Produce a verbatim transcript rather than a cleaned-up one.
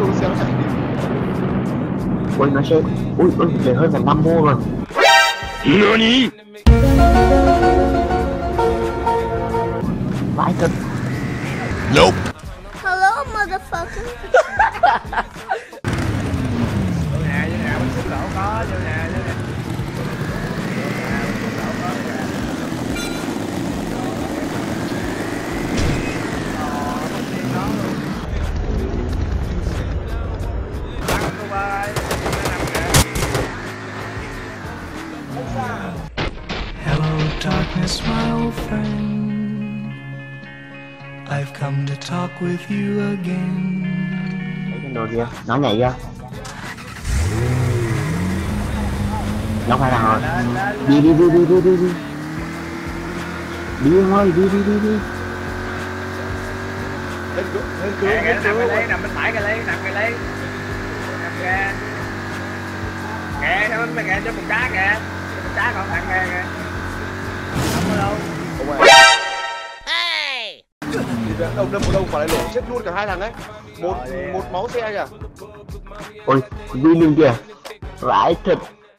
xe nó chạy đi. Ui nó sẽ ui ui để hơn là năm mô rồi. Nani? Vãi thật. Nope. Hello, motherfucker. Vô nhà, vô nhà, bánh xúc đậu có, vô nhà, vô nhà. Hello, darkness, my old friend. I've come to talk with you again. Thấy cái đồ kia, nó nhảy ra. Nó phải là đi đi đi đi đi đi đi. Đi em ơi, đi đi đi đi. Lên cứu, lên cứu, Kìa, lên nằm cứu. cái ly, nằm bên phải cái ly, nằm cái ly. Nằm kìa. Kìa, cho bên kìa, cho một đá kìa. Cho một đá còn thằng kìa kìa. Không có đâu. Ông ơi. Thì đâu đâm vào đâu quả lại nổ chết luôn cả hai thằng ấy. Một một máu xe kìa. Ôi, đi lên kìa. Vãi thật.